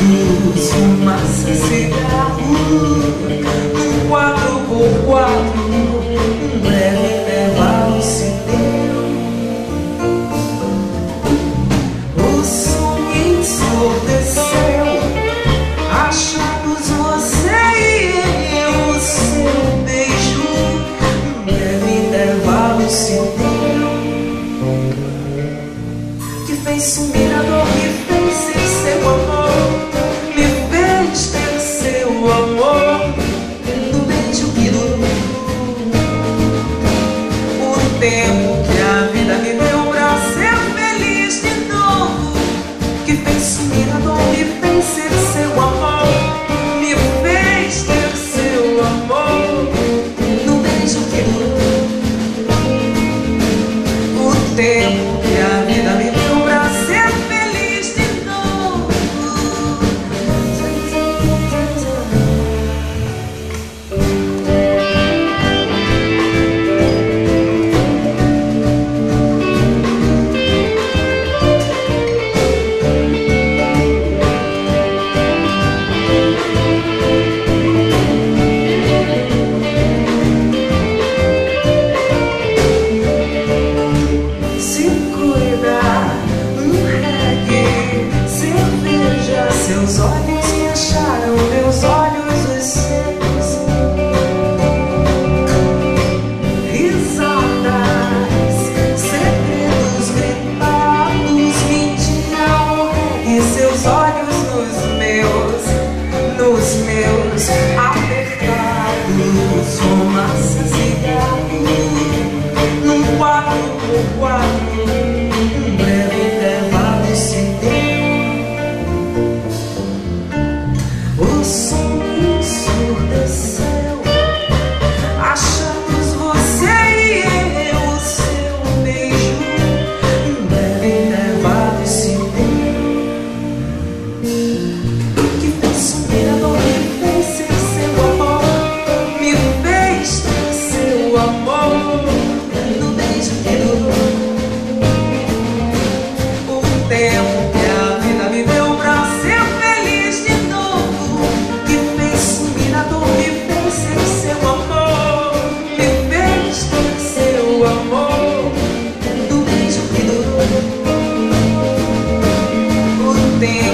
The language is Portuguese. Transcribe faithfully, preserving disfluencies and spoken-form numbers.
luz, fumaça, cigarro, um quatro por quatro, um breve intervalo se deu. O som ensurdeceu, achados você e eu, o seu beijo, um breve intervalo se deu. Que fez sumir a dor, me fez ser seu amor, me fez ter seu amor, do beijo que durou. O tempo que a vida me deu pra ser feliz de novo. Que fez sumir a dor, me fez ser seu amor, me fez ter seu amor, do beijo que durou. O tempo que a vida me deu pra ser feliz de novo. Se cuidar, um reggae, cerveja, seus olhos me acharam, meus olhos os seus. Risadas, segredos gritados, mentira, um reggae, seus olhos nos meus, nos meus, apertados, fumaça, cigarro, num quatro por quatro, um breve intervalo se deu. O som ensurdeceu, achamos você e eu, o seu beijo, um breve intervalo se deu. Que fez sumir a dor, me fez ser seu amor, me fez ter seu amor, no beijo que durou. O tempo que a vida me deu pra ser feliz de novo. Que fez sumir a dor, me fez ser seu amor, me fez ter seu amor, do beijo que durou. O tempo